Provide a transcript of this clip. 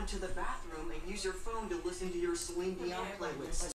to the bathroom and use your phone to listen to your Celine Dion playlist.